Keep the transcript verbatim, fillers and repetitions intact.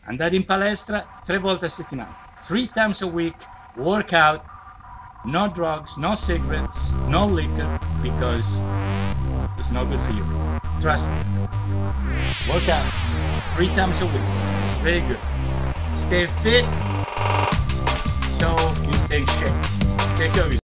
andare in palestra tre volte a settimana, three times a week, workout, no drugs, no cigarettes, no liquor, because it's not good for you. Trust me. Work out three times a week. It's very good. Stay fit so you stay in shape. Take care of yourself.